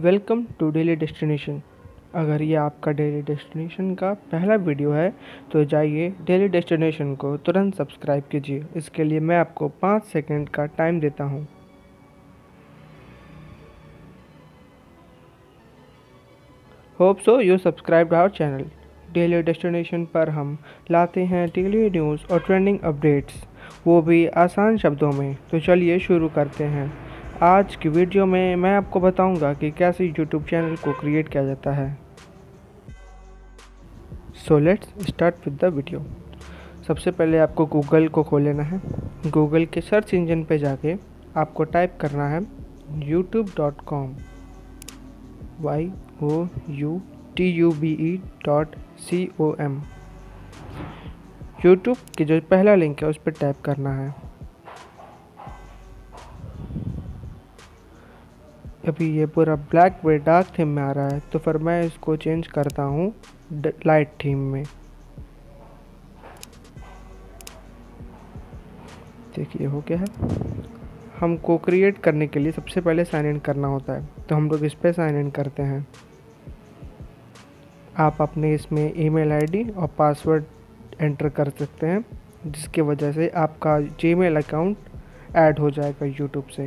Welcome to daily destination. अगर ये आपका डेली डेस्टिनेशन का पहला वीडियो है तो जाइए डेली डेस्टिनेशन को तुरंत सब्सक्राइब कीजिए। इसके लिए मैं आपको 5 सेकंड का टाइम देता हूँ। Hope so you subscribe our channel. Daily destination पर हम लाते हैं डेली न्यूज़ और ट्रेंडिंग अपडेट्स, वो भी आसान शब्दों में। तो चलिए शुरू करते हैं। आज की वीडियो में मैं आपको बताऊंगा कि कैसे यूट्यूब चैनल को क्रिएट किया जाता है। So let's start with the video. सबसे पहले आपको गूगल को खोल लेना है। गूगल के सर्च इंजन पे जाके आपको टाइप करना है youtube.com youtube.com। यूट्यूब की जो पहला लिंक है उस पर टैप करना है। अभी ये पूरा ब्लैक वे डार्क थीम में आ रहा है, तो फिर मैं इसको चेंज करता हूँ लाइट थीम में। देखिए हो गया है। हमको क्रिएट करने के लिए सबसे पहले साइन इन करना होता है, तो हम लोग इस पर साइन इन करते हैं। आप अपने इसमें ईमेल आईडी और पासवर्ड एंटर कर सकते हैं, जिसकी वजह से आपका जीमेल अकाउंट ऐड हो जाएगा यूट्यूब से।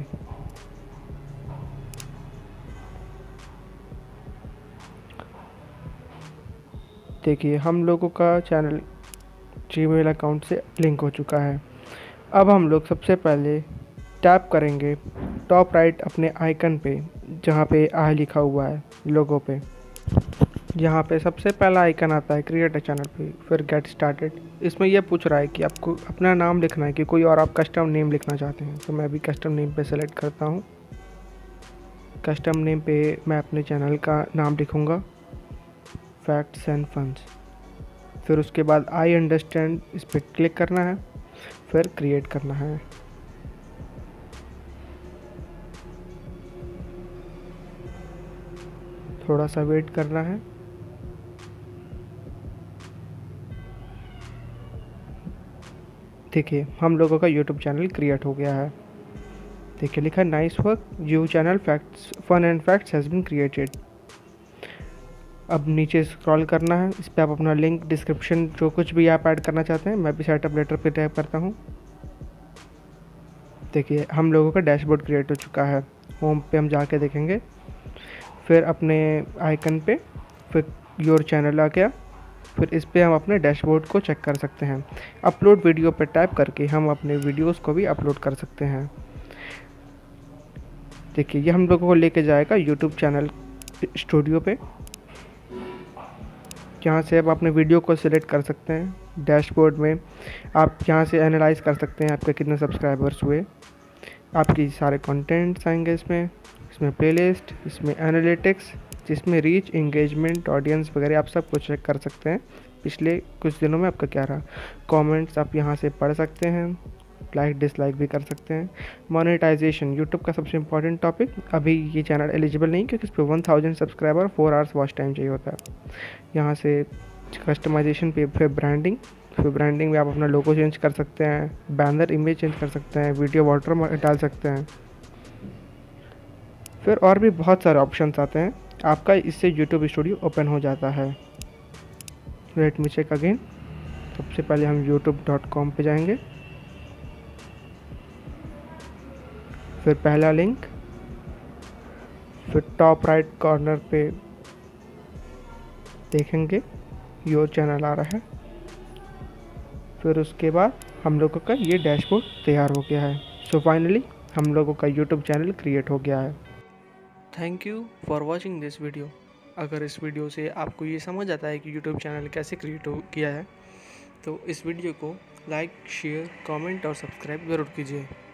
देखिए हम लोगों का चैनल जीमेल अकाउंट से लिंक हो चुका है। अब हम लोग सबसे पहले टैप करेंगे टॉप राइट अपने आइकन पे, जहाँ पे आई लिखा हुआ है लोगो पे। यहाँ पे सबसे पहला आइकन आता है क्रिएट अ चैनल पे, फिर गेट स्टार्टेड। इसमें यह पूछ रहा है कि आपको अपना नाम लिखना है कि कोई और आप कस्टम नेम लिखना चाहते हैं, तो मैं भी कस्टम नेम पे सेलेक्ट करता हूँ। कस्टम नेम पे मैं अपने चैनल का नाम लिखूँगा, फैक्ट्स एंड फन्स। फिर उसके बाद आई अंडरस्टैंड इस पर क्लिक करना है, फिर क्रिएट करना है। थोड़ा सा वेट करना है। देखिए हम लोगों का यूट्यूब चैनल क्रिएट हो गया है। देखिए लिखा है nice work, you channel facts fun and facts has been created. अब नीचे स्क्रॉल करना है, इस पर आप अपना लिंक, डिस्क्रिप्शन, जो कुछ भी आप ऐड करना चाहते हैं। मैं भी सेटअप लेटर पे टाइप करता हूँ। देखिए हम लोगों का डैशबोर्ड क्रिएट हो चुका है। होम पे हम जाके देखेंगे, फिर अपने आइकन पे, फिर योर चैनल आ गया। फिर इस पे हम अपने डैशबोर्ड को चेक कर सकते हैं। अपलोड वीडियो पर टैप करके हम अपने वीडियोस को भी अपलोड कर सकते हैं। देखिए ये हम लोगों को लेके जाएगा यूट्यूब चैनल स्टूडियो पे, यहाँ से आप अपने वीडियो को सिलेक्ट कर सकते हैं। डैशबोर्ड में आप यहाँ से एनालाइज कर सकते हैं आपके कितने सब्सक्राइबर्स हुए। आपकी सारे कंटेंट्स आएंगे इसमें प्लेलिस्ट, इसमें एनालिटिक्स, जिसमें रीच, इंगेजमेंट, ऑडियंस वगैरह आप सब कुछ चेक कर सकते हैं। पिछले कुछ दिनों में आपका क्या रहा। कमेंट्स आप यहाँ से पढ़ सकते हैं, लाइक डिसलाइक भी कर सकते हैं। मोनेटाइजेशन यूट्यूब का सबसे इम्पॉर्टेंट टॉपिक। अभी ये चैनल एलिजिबल नहीं, क्योंकि इस पर 1000 सब्सक्राइबर 4 आवर्स वॉच टाइम चाहिए होता है। यहाँ से कस्टमाइजेशन पे, फिर ब्रांडिंग में आप अपना लोगो चेंज कर सकते हैं, बैनर इमेज चेंज कर सकते हैं, वीडियो वाटरमार्क डाल सकते हैं। फिर और भी बहुत सारे ऑप्शंस आते हैं। आपका इससे यूट्यूब स्टूडियो ओपन हो जाता है। Let me check again. सबसे पहले हम youtube.com पे जाएंगे, फिर पहला लिंक, फिर टॉप राइट कॉर्नर पे देखेंगे योर चैनल आ रहा है। फिर उसके बाद हम लोगों का ये डैशबोर्ड तैयार हो गया है। सो फाइनली हम लोगों का यूट्यूब चैनल क्रिएट हो गया है। Thank you for watching this video. अगर इस वीडियो से आपको ये समझ आता है कि यूट्यूब चैनल कैसे क्रिएट किया है, तो इस वीडियो को लाइक, शेयर, कमेंट और सब्सक्राइब ज़रूर कीजिए।